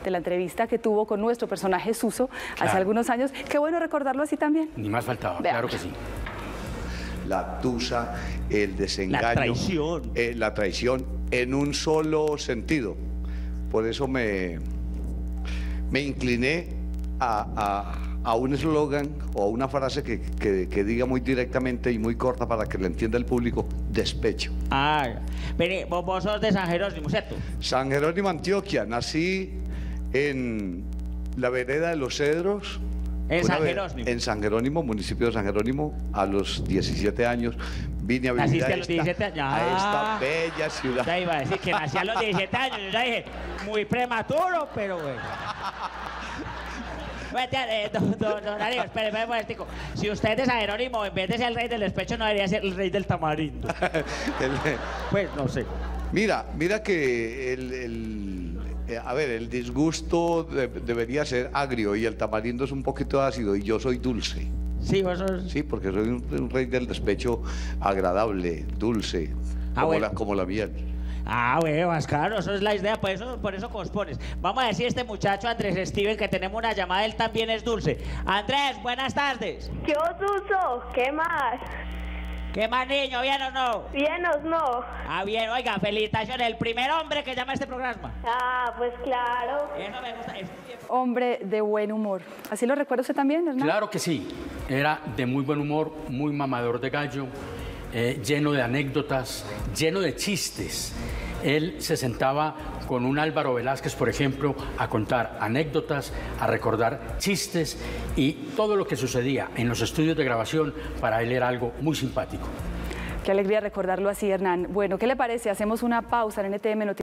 de la entrevista que tuvo con nuestro personaje Suso hace algunos años. Qué bueno recordarlo así también. Ni más faltaba, Veamos. claro que sí. La tusa, el desengaño, la traición en un solo sentido. Por eso me incliné a un eslogan o a una frase que diga muy directamente y muy corta para que le entienda el público: despecho. Ah, pero vos sos de San Jerónimo, ¿cierto? San Jerónimo, Antioquia. Nací en la vereda de Los Cedros. En San Jerónimo. En San Jerónimo, municipio de San Jerónimo. A los 17 años vine a vivir ¿Naciste a los 17 años? a esta bella ciudad. Ya iba a decir que nací a los 17 años. Yo ya dije, muy prematuro, pero bueno. Don Darío, espere un momentico. Si usted es de San Jerónimo, en vez de ser el rey del despecho, no debería ser el rey del tamarindo. Pues no sé. Mira que el disgusto debería ser agrio y el tamarindo es un poquito ácido y yo soy dulce. Sí, vos sos... Sí, porque soy un rey del despecho agradable, dulce, como la miel. Ah, bueno, más claro, eso es la idea, por eso compones. Vamos a decir este muchacho Andrés Steven, que tenemos una llamada, él también es dulce. Andrés, buenas tardes. ¿Qué Suso? ¿Qué más? ¿Qué más, niño? ¿Bien o no? ¿Bien o no? Ah, bien, oiga, felicitaciones, el primer hombre que llama a este programa. Ah, pues claro. Eso me gusta. Hombre de buen humor. ¿Así lo recuerda usted también, Hernán? Claro que sí. Era de muy buen humor, muy mamador de gallo, lleno de anécdotas, lleno de chistes. Él se sentaba con un Álvaro Velázquez, por ejemplo, a contar anécdotas, a recordar chistes, y todo lo que sucedía en los estudios de grabación para él era algo muy simpático. Qué alegría recordarlo así, Hernán. Bueno, ¿qué le parece? Hacemos una pausa en NTM Noticias.